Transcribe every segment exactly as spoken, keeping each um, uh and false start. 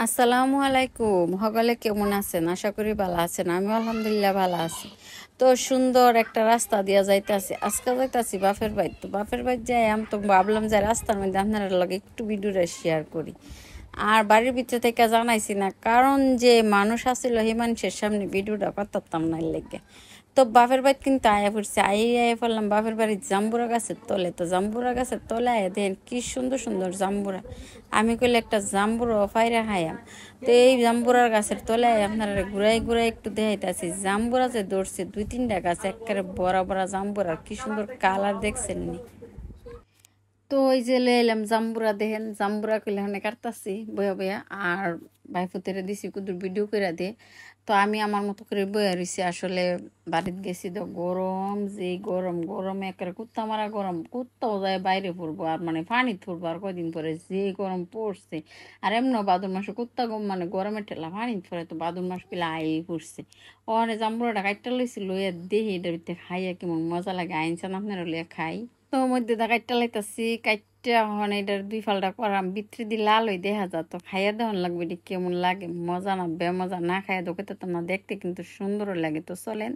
আসসালামু আলাইকুম। সকলে কেমন আছেন? আশা করি ভালো আছেন। আমি আলহামদুলিল্লাহ ভালো আছি। তো সুন্দর একটা রাস্তা দিয়া যাইতাছি। আজকে যাইতাছি বাপের বাড়ি। তো বাপের বাড়ি যাই আমি তো ভাবলাম যে রাস্তার মধ্যে আপনার লগে একটু ভিডিওটা শেয়ার করি। আর বাড়ির ভিতর থেকে জানাইছি না, কারণ যে মানুষ আসছিল সেই মানুষের সামনে ভিডিওটা করতাম না লেগে। তো বাপের বাড়ি কিন্তু আয়া পড়ছে, আই আয়া পড়লাম বাপের বাড়ির জাম্বুরা গাছের তলে। তো জাম্বুরা গাছের তলে আয়া দেখেন কি সুন্দর সুন্দর জাম্বুরা। আমি কইলে একটা জাম্বুরা ফাইরা খাইয়াম। তো এই জাম্বুরার গাছের তলে আয়া আপনারা ঘুরাই ঘুরাই একটু দেখাইতেছি। জাম্বুরা যে ধরছে দুই তিনটা গাছ, একেবারে বড় বড় জাম্বুরা, কি সুন্দর কালার দেখছেন নি। তো ওই যে এলাম জাম্বুরা, দেখেন জাম্বুরা কইলে ওখানে কাটতাছি বয়া বয়া। আর ভাইফুতেরে দিছি কুদুর ভিডিও করে দিয়ে। তো আমি আমার মতো করে বয়া রয়েছি। আসলে বাড়িতে গেছি তো গরম, যে গরম গরমে একেবারে কুত্তা মারা গরম, কুত্তাও যায় বাইরে পড়বো আর মানে পানি পড়বো আর কদিন পরে, যে গরম পড়ছে। আর এমন ভাদর মাসে কুত্তা গম মানে গরমের ঠেলা পানি পরে, তো ভাদর মাস পেলে আই পড়ছে। ওখানে জাম্বুরাটা কাটটা লইছি, লইয়া দেখি এটার ভিতরে খাইয়া কেমন মজা লাগে। আইনছান আপনারা লইয়া খাই। তো মধ্যে দা কাইটটা লাইতাছি, কাইটটা হন এটার দুই ফালটা করাম, ভিতরে দিয়ে লাল হয়ে দেখা যা। তো খাইয়া দেওয়ান লাগবে, এটি কেমন লাগে, মজা না বে মজা, না খাইয়া দোকে তো না, দেখতে কিন্তু সুন্দরও লাগে। তো চলেন।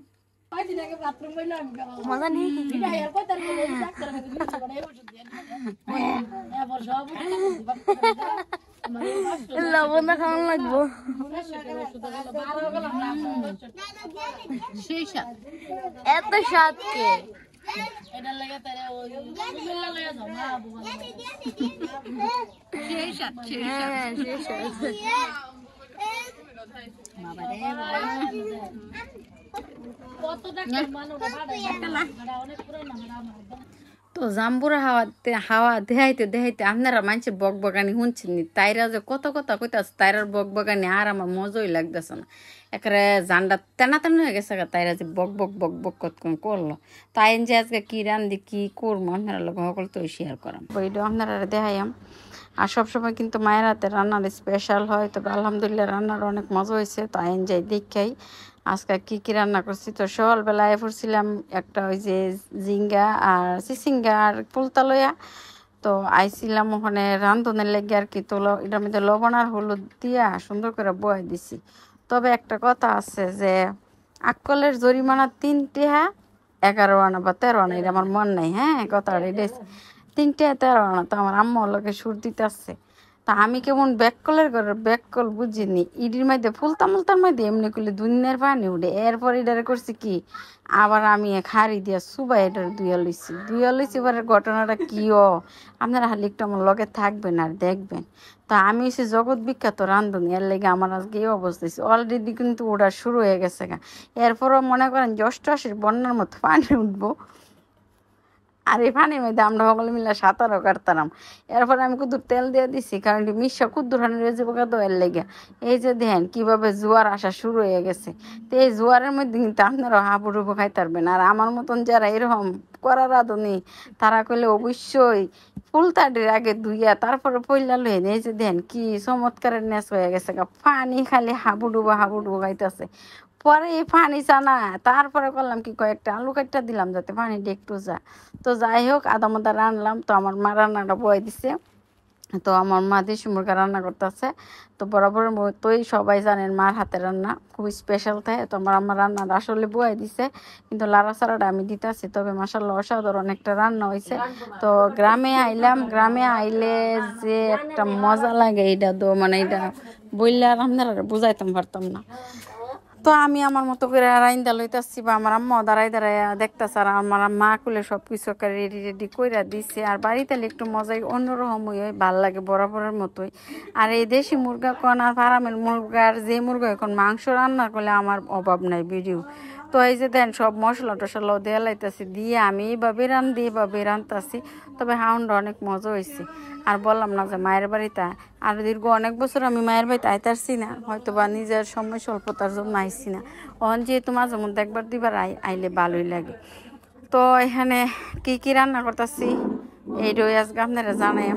মজা নেই লবণ খাওয়ান লাগবো। এত স্বাদ কে তো জাম্বুরা হাওয়াতে হাওয়া দেখাইতে দেখাইতে আপনারা মানুষের বক বগানি শুনছেন নি, তাইরা যে কত কথা কইতাছে, তাইরার বক বগানি আর আমার মজাই লাগতেছে না। একেবারে জান্ডা তেনা তেনা হয়ে গেছে, তাইরা যে বক বক বক বক কতক্ষণ করলো। তাই যে আজকে কি রান্ধি কি করবো আপনারা লোক সকল তো শেয়ার করাম, ওইটা আপনারা দেখাইয়াম। আর সবসময় কিন্তু মায়ের হাতে রান্নার স্পেশাল হয়। তবে আলহামদুলিল্লাহ রান্নার অনেক মজা হয়েছে। তো আইন যাই দেখাই আজকে কি কি রান্না করছি। তো সকালবেলায় পড়ছিলাম একটা ওই যে জিঙ্গা আর চিচিঙ্গা আর পুলতা লইয়া। তো আইছিলাম ওখানে রান্ধনের লেগে আর কি। তো এটার মধ্যে লবণ আর হলুদ দিয়া সুন্দর করে বয়ে দিছি। তবে একটা কথা আছে যে আকলের জরিমানা তিনটে, হ্যাঁ এগারো আনা বা তেরো আনা, এটা আমার মন নাই। হ্যাঁ কথাটা এটা তিনটে তেরো আনা। তো আমার আম্মা লোকে সুর দিতে আসছে। তা আমি কেমন ব্যাককলের ঘরের ব্যাককল বুঝিনি, ইডির মধ্যে ফুলতা মুলতার মধ্যে এমনি করলে দুনিয়ার পানি উঠে। এরপর এটারে করছি কি, আবার আমি খাড়ি দিয়া সুবাই এটার দুইয়া লইছি দুইয়া লইছি এবারের ঘটনাটা কিও আপনারা খালি একটু আমার লগে থাকবেন আর দেখবেন। তো আমি এসে জগৎ বিখ্যাত রান্ধুনি, এর লেগে আমার আজকে এই অবস্থা হয়েছে। অলরেডি কিন্তু ওটা শুরু হয়ে গেছে গা। এরপরও মনে করেন যে অষ্টআশির বন্যার মতো পানি উঠবো। আর এই পানির মধ্যে আমরা সকলে মিলে সাঁতারও কাটতাম। এরপরে আমি কুদুর তেল দিয়ে দিছি, কারণ মিশা কুদ্দুর হানি রয়েছে বোকা দোয়ের লেগে। এই যে দেখেন কিভাবে জোয়ার আসা শুরু হয়ে গেছে। তো এই জোয়ারের মধ্যে কিন্তু আপনারাও হাবুডুবু খাইতে পারবেন। আর আমার মতন যারা এরকম করার আদনি, তারা কইলে অবশ্যই ফুলতাটির আগে ধুইয়া তারপরে পইলা লইন। এই যে দেখেন কি চমৎকারের নেশ হয়ে গেছে, পানি খালি হাবুডুবু হাবুডুবু খাইতেছে। পরে এই পানি চানা তারপরে করলাম কি, কয়েকটা আলু কাটটা দিলাম যাতে পানিটা একটু যা। তো যাই হোক আধা মাদা রান্নাম। তো আমার মা রান্নাটা বয়ে দিছে। তো আমার মা দেশি মুরগা রান্না করতেছে। তো বরাবর মতোই সবাই জানেন মার হাতে রান্না খুব স্পেশাল থাকে। তো আমার আমার রান্নাটা আসলে বয়ে দিছে, কিন্তু লাড়া ছাড়াটা আমি দিতেছি। তবে মাসাল্লাহ অসাধারণ একটা রান্না হয়েছে। তো গ্রামে আইলাম, গ্রামে আইলে যে একটা মজা লাগে এটা তো মানে এটা বললে আর আপনারা বুঝাইতাম পারতাম না। তো আমি আমার মতো করে রাইন্দা লইতেছি, বা আমার আম্মা দাঁড়াই দাঁড়াই দেখতেছে। আর আমার মা কুলে সব কিছু রেডি রেডি কইরা দিছে। আর বাড়িতে একটু মজাই অন্যরকম হয়ে ভাল লাগে বরাবরের মতোই। আর এই দেশি মুরগা কোন আর ফার্মের মুরগার যে মুরগা এখন মাংস রান্না করলে আমার অভাব নাই ভিডিও। তো এই যে দেন সব মশলা টশলাও দেওয়া লাইতেছি, দিয়ে আমি এইভাবে রান্ধি এইভাবে রান্ধতেছি। তবে হাউন্ডটা অনেক মজা হয়েছে। আর বললাম না যে মায়ের বাড়িতে আর দীর্ঘ অনেক বছর আমি মায়ের বাড়িতে আইতারছি না, হয়তো বা নিজের সময় স্বল্পতার জন্য আইসি না। অন যেহেতু মাঝে মধ্যে একবার দুইবার আই আইলে ভালোই লাগে। তো এখানে কি কি রান্না করতেছি এইটাই আজকে আপনারা জানাই।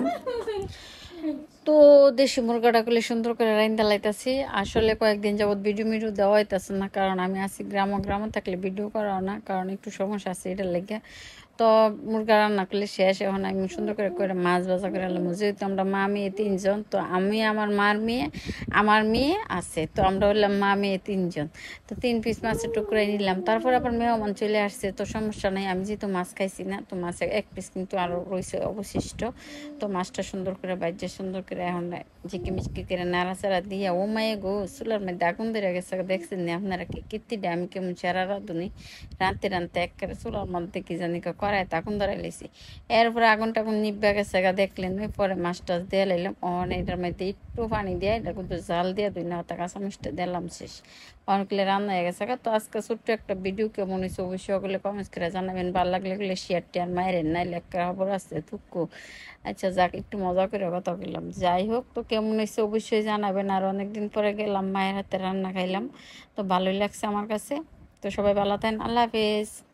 তো দেশি মুরগাটা করলে সুন্দর করে রাইন্দা লাইতাছি। আসলে কয়েকদিন যাবৎ ভিডিও মিডিও দেওয়া হইতেছে না, কারণ আমি আছি গ্রাম, গ্রামে থাকলে ভিডিও করাও না, কারণ একটু সমস্যা আছে এটার লেগে। তো মুরগা রান্না করলে শেষ। এখন আমি সুন্দর করে করে মাছ ভাজা করে আনলাম। যেহেতু আমরা মা মেয়ে তিনজন, তো আমি আমার মার মেয়ে আমার মেয়ে আছে, তো আমরা হলাম মা মেয়ে তিনজন। তো তিন পিস মাছের টুকরাই নিলাম। তারপর আবার মেহমান চলে আসছে, তো সমস্যা নাই, আমি যেহেতু মাছ খাইছি না, তো মাছের এক পিস কিন্তু আরও রয়েছে অবশিষ্ট। তো মাছটা সুন্দর করে বাইজে সুন্দর করে এখন ঝিকি মিচকি করে নাড়াচাড়া দিয়া, ও মায়ে গো চুলার মধ্যে আগুন ধরে গেছে, দেখছেন না আপনারা কি কীর্তিটা আমি কেমন চেরা রাঁধুনি, রাঁধতে রাঁধতে একেবারে চুলার মধ্যে কি জানি কড়াই আগুন ধরে লেছি। এরপরে আগুন টাগুন নিব্বা গেছে গা দেখলেন। ওই পরে মাছ টাছ দিয়ে লাইলাম। অন এটার মধ্যে একটু পানি দিয়ে এটা কিন্তু জাল দিয়ে দুই না কাঁচা মিষ্টি দিলাম শেষ। অনেকগুলো রান্না হয়ে গেছে। তো আজকে ছোট্ট একটা ভিডিও কেমন হয়েছে অবশ্যই ওগুলো কমেন্টস করে জানাবেন। ভালো লাগলে এগুলো শেয়ার টেয়ার মায়ের নাইলে একটা খবর আছে থুকু। আচ্ছা যাক, একটু মজা করে কথা বললাম। যাই হোক, তো কেমন হয়েছে অবশ্যই জানাবেন। আর অনেকদিন পরে গেলাম মায়ের হাতে রান্না খাইলাম, তো ভালোই লাগছে আমার কাছে। তো সবাই ভালো থাকেন, আল্লাহ হাফেজ।